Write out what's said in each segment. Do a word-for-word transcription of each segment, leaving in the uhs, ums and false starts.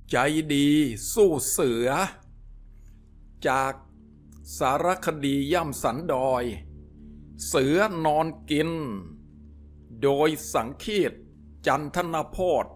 ใจดีสู้เสือจากสารคดีย่ำสันดอยเสือนอนกินโดยสังคีตจันทนโพธิ์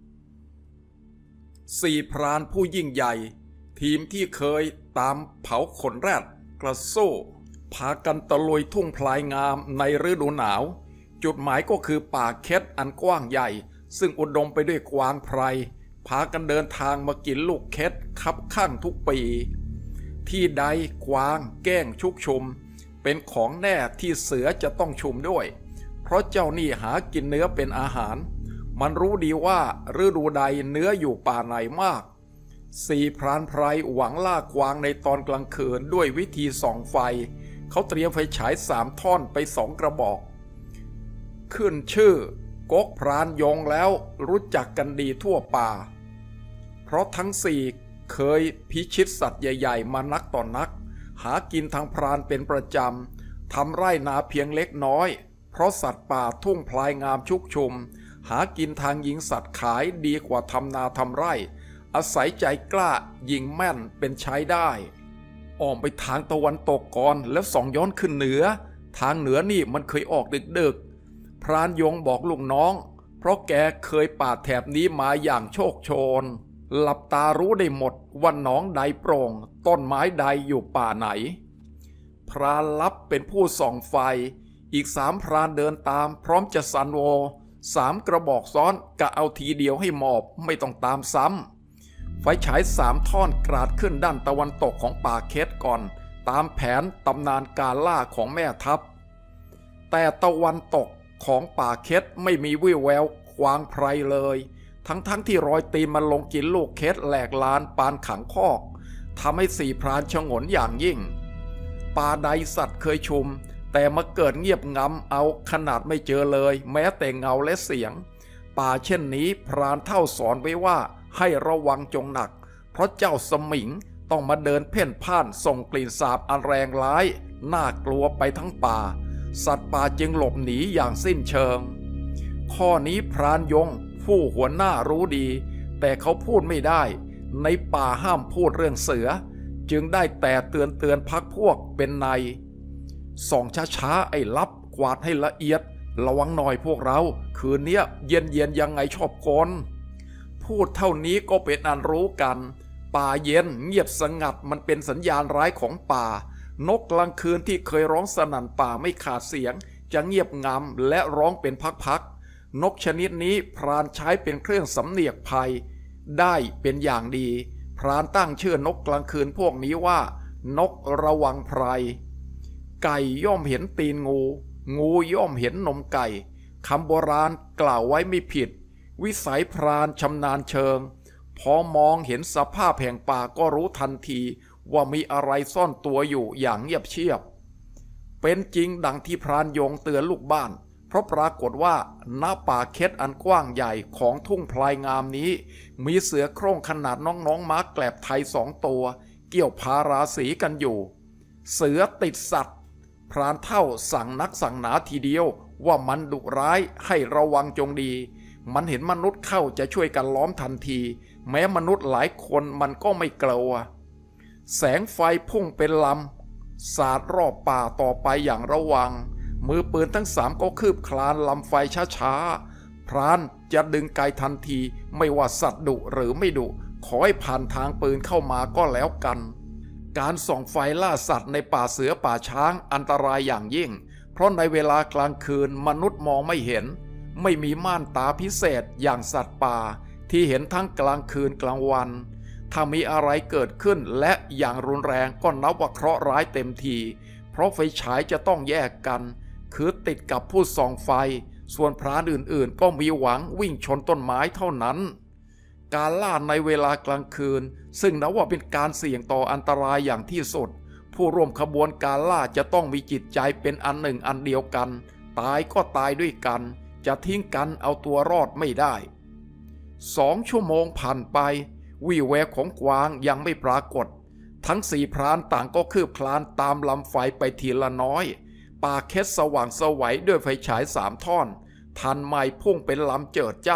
สี่พรานผู้ยิ่งใหญ่ทีมที่เคยตามเผาขนแรดกระโซ่พากันตะลุยทุ่งพลายงามในฤดูหนาวจุดหมายก็คือป่าเค็ดอันกว้างใหญ่ซึ่งอุดมไปด้วยกวางไพรพากันเดินทางมากินลูกเค็ดคับข้างทุกปีที่ใดกวางแกล้งชุกชุมเป็นของแน่ที่เสือจะต้องชุมด้วยเพราะเจ้านี่หากินเนื้อเป็นอาหารมันรู้ดีว่าฤดูใดเนื้ออยู่ป่าไหนมากสี่พรานไพรหวังล่ากวางในตอนกลางคืนด้วยวิธีส่องไฟเขาเตรียมไฟฉายสามท่อนไปสองกระบอกขึ้นชื่อกกพรานยงแล้วรู้จักกันดีทั่วป่าเพราะทั้งสี่เคยพิชิตสัตว์ใหญ่ๆมานักต่อนนักหากินทางพรานเป็นประจำทำไร่นาเพียงเล็กน้อยเพราะสัตว์ป่าทุ่งพลายงามชุกชุมหากินทางยิงสัตว์ขายดีกว่าทำนาทำไร่อาศัยใจกล้ายิงแม่นเป็นใช้ได้อ้อมไปทางตะวันตกก่อนแล้วส่องย้อนขึ้นเหนือทางเหนือนี่มันเคยออกดึกๆพรานยงบอกลูกน้องเพราะแกเคยป่าแถบนี้มาอย่างโชคโชนหลับตารู้ได้หมดว่าหนองใดโปร่งต้นไม้ใดอยู่ป่าไหนพรานลับเป็นผู้ส่องไฟอีกสามพรานเดินตามพร้อมจะสันโวสามกระบอกซ้อนกะเอาทีเดียวให้หมอบไม่ต้องตามซ้ำไฟฉายสามท่อนกราดขึ้นด้านตะวันตกของป่าเค็ดก่อนตามแผนตำนานการล่าของแม่ทัพแต่ตะวันตกของป่าเค็ดไม่มีวี่แววกวางไพรเลยทั้งๆ ท, ที่รอยตีนมันลงกินลูกเค็ดแหลกลานปานขังคอกทำให้สี่พรานชงนอย่างยิ่งป่าใดสัตว์เคยชุมแต่มาเกิดเงียบงำเอาขนาดไม่เจอเลยแม้แต่เงาและเสียงป่าเช่นนี้พรานเท่าสอนไว้ว่าให้ระวังจงหนักเพราะเจ้าสมิงต้องมาเดินเพ่นพ่านส่งกลิ่นสาบอันแรงร้ายน่ากลัวไปทั้งป่าสัตว์ป่าจึงหลบหนีอย่างสิ้นเชิงข้อนี้พรานยงผู้หัวหน้ารู้ดีแต่เขาพูดไม่ได้ในป่าห้ามพูดเรื่องเสือจึงได้แต่เตือนเตือนพักพวกเป็นในส่องช้าๆไอ้ลับกวาดให้ละเอียดระวังหน่อยพวกเราคืนเนี้ยเย็นเย็นยังไงชอบกลพูดเท่านี้ก็เป็นอันรู้กันป่าเย็นเงียบสงัดมันเป็นสัญญาณร้ายของป่านกกลางคืนที่เคยร้องสนั่นป่าไม่ขาดเสียงจะเงียบงำและร้องเป็นพักๆนกชนิดนี้พรานใช้เป็นเครื่องสำเนียกภัยได้เป็นอย่างดีพรานตั้งชื่อนกกลางคืนพวกนี้ว่านกระวังไพรไก่ย่อมเห็นตีนงูงูย่อมเห็นนมไก่คำโบราณกล่าวไว้ไม่ผิดวิสัยพรานชำนาญเชิงพอมองเห็นสภาพแห่งป่าก็รู้ทันทีว่ามีอะไรซ่อนตัวอยู่อย่างเงียบเชียบเป็นจริงดังที่พรานยงเตือนลูกบ้านเพราะปรากฏว่าณป่าเค็ดอันกว้างใหญ่ของทุ่งพลายงามนี้มีเสือโคร่งขนาดน้องๆม้าแกลบไทยสองตัวเกี่ยวพาราสีกันอยู่เสือติดสัตว์พรานเท่าสั่งนักสั่งหนาทีเดียวว่ามันดุร้ายให้ระวังจงดีมันเห็นมนุษย์เข้าจะช่วยกันล้อมทันทีแม้มนุษย์หลายคนมันก็ไม่กลัวแสงไฟพุ่งเป็นลำสาดรอบป่าต่อไปอย่างระวังมือปืนทั้งสามก็คืบคลานลำไฟช้าๆพรานจะดึงไกทันทีไม่ว่าสัตว์ดุหรือไม่ดุขอให้ผ่านทางปืนเข้ามาก็แล้วกันการส่องไฟล่าสัตว์ในป่าเสือป่าช้างอันตรายอย่างยิ่งเพราะในเวลากลางคืนมนุษย์มองไม่เห็นไม่มีม่านตาพิเศษอย่างสัตว์ป่าที่เห็นทั้งกลางคืนกลางวันถ้ามีอะไรเกิดขึ้นและอย่างรุนแรงก็นับว่าเคราะห์ร้ายเต็มทีเพราะไฟฉายจะต้องแยกกันคือติดกับผู้ส่องไฟส่วนพรานอื่นๆก็มีหวังวิ่งชนต้นไม้เท่านั้นการล่าในเวลากลางคืนซึ่งนับว่าเป็นการเสี่ยงต่ออันตรายอย่างที่สุดผู้ร่วมขบวนการล่าจะต้องมีจิตใจเป็นอันหนึ่งอันเดียวกันตายก็ตายด้วยกันจะทิ้งกันเอาตัวรอดไม่ได้สองชั่วโมงผ่านไปวี่แววของกวางยังไม่ปรากฏทั้งสี่พรานต่างก็คืบคลานตามลำไฟไปทีละน้อยป่าเค็ดสว่างสวัยด้วยไฟฉายสามท่อนทันไม้พุ่งเป็นลำเจิดจ้า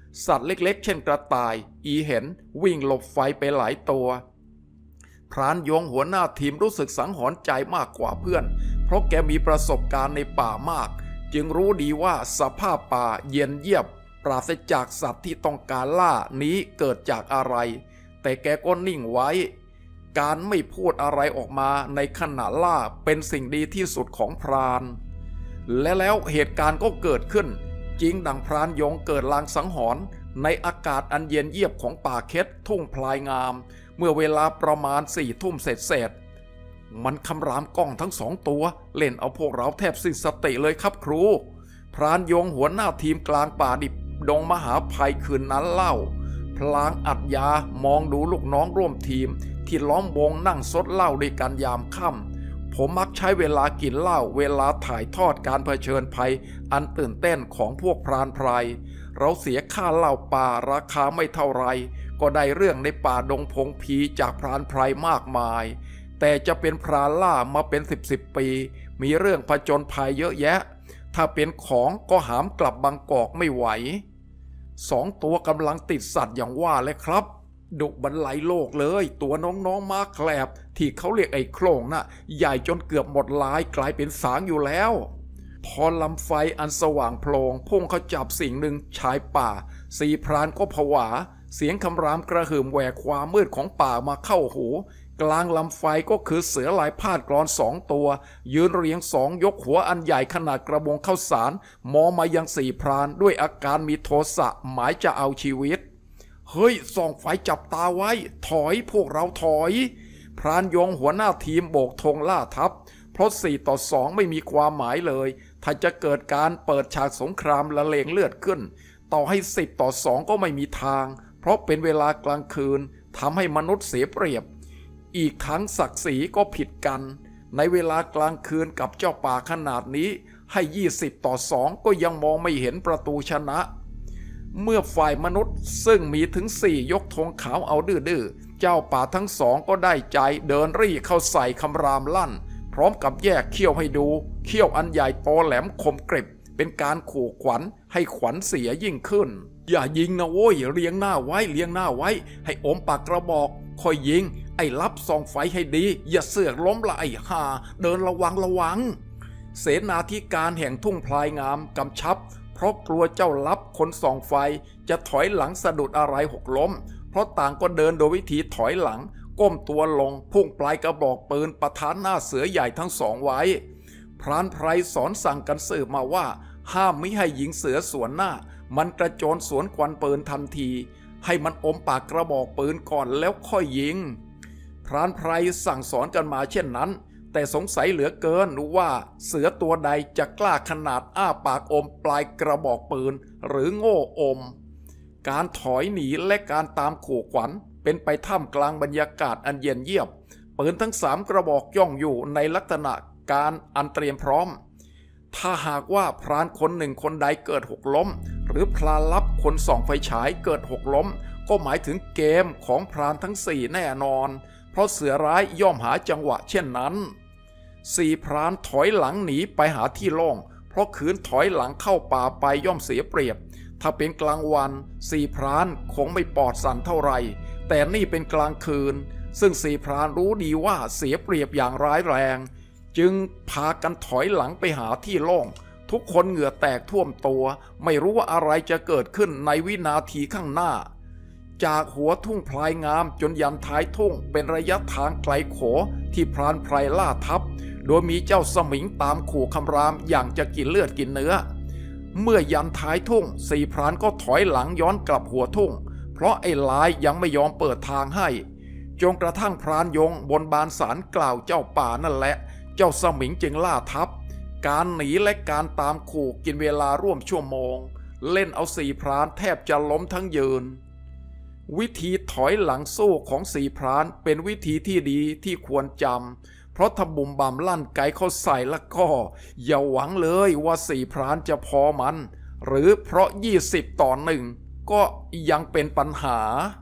สัตว์เล็กๆเช่นกระต่ายอีเห็นวิ่งหลบไฟไปหลายตัวพรานยงหัวหน้าทีมรู้สึกสังหรณ์ใจมากกว่าเพื่อนเพราะแกมีประสบการณ์ในป่ามากจึงรู้ดีว่าสภาพป่าเย็นเยียบปราศจากสัตว์ที่ต้องการล่านี้เกิดจากอะไรแต่แกก็นิ่งไว้การไม่พูดอะไรออกมาในขณะล่าเป็นสิ่งดีที่สุดของพรานและแล้วเหตุการณ์ก็เกิดขึ้นจริงดังพรานยงเกิดลางสังหรณ์ในอากาศอันเย็นเยียบของป่าเค็ดทุ่งพลายงามเมื่อเวลาประมาณสี่ทุ่มเศษๆมันคำรามก้องทั้งสองตัวเล่นเอาพวกเราแทบสิ้นสติเลยครับครูพรานยงหัวหน้าทีมกลางป่าดิบดงมหาภัยคืนนั้นเล่าพลางอัดยามองดูลูกน้องร่วมทีมที่ล้อมวงนั่งซดเหล้าด้วยกันยามค่ำผมมักใช้เวลากินเหล้าเวลาถ่ายทอดการเผชิญภัยอันตื่นเต้นของพวกพรานไพรเราเสียค่าเหล้าป่าราคาไม่เท่าไรก็ได้เรื่องในป่าดงพงผีจากพรานไพรมากมายแต่จะเป็นพรานล่ามาเป็นสิบสิบปีมีเรื่องผจญภัยเยอะแยะถ้าเป็นของก็หามกลับบางกอกไม่ไหวสองตัวกำลังติดสัตว์อย่างว่าเลยครับดุบรรลัยโลกเลยตัวน้องๆมาแคลบที่เขาเรียกไอ้โครงน่ะใหญ่จนเกือบหมดลายกลายเป็นสางอยู่แล้วพอลำไฟอันสว่างโพลงพุ่งเขาจับสิ่งหนึ่งชายป่าสี่พรานก็ผวาเสียงคำรามกระหึ่มแหวกความมืดของป่ามาเข้าหูกลางลำไฟก็คือเสือลายพาดกรอนสองตัวยืนเรียงสองยกหัวอันใหญ่ขนาดกระบงข้าวสารมองมายังสี่พรานด้วยอาการมีโทสะหมายจะเอาชีวิตเฮ้ยส่องไฟจับตาไว้ถอยพวกเราถอยพรานยงหัวหน้าทีมโบกธงล่าทัพเพราะสี่ต่อสองไม่มีความหมายเลยถ้าจะเกิดการเปิดฉากสงครามละเลงเลือดขึ้นต่อให้สิบต่อสองก็ไม่มีทางเพราะเป็นเวลากลางคืนทำให้มนุษย์เสียเปรียบอีกทั้งศักดิ์ศรีก็ผิดกันในเวลากลางคืนกับเจ้าป่าขนาดนี้ให้ยี่สิบต่อสองก็ยังมองไม่เห็นประตูชนะเมื่อฝ่ายมนุษย์ซึ่งมีถึงสี่ยกธงขาวเอาดื้อๆเจ้าป่าทั้งสองก็ได้ใจเดินรี่เข้าใส่คำรามลั่นพร้อมกับแยกเขี้ยวให้ดูเขี้ยวอันใหญ่โตแหลมคมกริบเป็นการขู่ขวัญให้ขวัญเสียยิ่งขึ้นอย่ายิงนะโว้ยเรียงหน้าไว้เรียงหน้าไว้ให้อมปากกระบอกค่อยยิงไอ้รับส่องไฟให้ดีอย่าเสือกล้มละไอ้ห่าเดินระวังระวังเสนาธิการแห่งทุ่งพลายงามกำชับเพราะกลัวเจ้าลับคนส่องไฟจะถอยหลังสะดุดอะไรหกล้มเพราะต่างก็เดินโดยวิธีถอยหลังก้มตัวลงพุ่งปลายกระบอกปืนปะทานหน้าเสือใหญ่ทั้งสองไว้พรานไพรสอนสั่งกันสืบมาว่าห้ามไม่ให้ยิงเสือสวนหน้ามันกระโจนสวนควันปืนทันทีให้มันอมปากกระบอกปืนก่อนแล้วค่อยยิงพรานไพรสั่งสอนกันมาเช่นนั้นแต่สงสัยเหลือเกินว่าเสือตัวใดจะกล้าขนาดอ้าปากอมปลายกระบอกปืนหรือโง่อมการถอยหนีและการตามขู่ขวัญเป็นไปท่ามกลางบรรยากาศอันเย็นเยียบปืนทั้งสามกระบอกย่องอยู่ในลักษณะการอันเตรียมพร้อมถ้าหากว่าพรานคนหนึ่งคนใดเกิดหกล้มหรือพลานลับคนส่องไฟฉายเกิดหกล้มก็หมายถึงเกมของพรานทั้งสี่แน่นอนเพราะเสือร้ายย่อมหาจังหวะเช่นนั้นสี่พรานถอยหลังหนีไปหาที่โล่งเพราะขืนถอยหลังเข้าป่าไปย่อมเสียเปรียบถ้าเป็นกลางวันสี่พรานคงไม่ปลอดสั่นเท่าไหร่แต่นี่เป็นกลางคืนซึ่งสี่พรานรู้ดีว่าเสียเปรียบอย่างร้ายแรงจึงพากันถอยหลังไปหาที่โล่งทุกคนเหงื่อแตกท่วมตัวไม่รู้ว่าอะไรจะเกิดขึ้นในวินาทีข้างหน้าจากหัวทุ่งพลายงามจนยันท้ายทุ่งเป็นระยะทางไกลโขที่พรานไพรล่าทับโดยมีเจ้าสมิงตามขู่คำรามอย่างจะกินเลือดกินเนื้อเมื่อยันท้ายทุ่งสี่พรานก็ถอยหลังย้อนกลับหัวทุ่งเพราะไอ้ลายยังไม่ยอมเปิดทางให้จนกระทั่งพรานยงบนบานศาลกล่าวเจ้าป่านั่นแหละเจ้าสมิงจึงล่าทับการหนีและการตามขู่กินเวลาร่วมชั่วโมงเล่นเอาสี่พรานแทบจะล้มทั้งยืนวิธีถอยหลังสู้ของสี่พรานเป็นวิธีที่ดีที่ควรจำเพราะถ้าบุ่มบ่ามลั่นไกเขาใส่แล้วก็อย่าหวังเลยว่าสี่พรานจะพอมันหรือเพราะยี่สิบต่อหนึ่งก็ยังเป็นปัญหา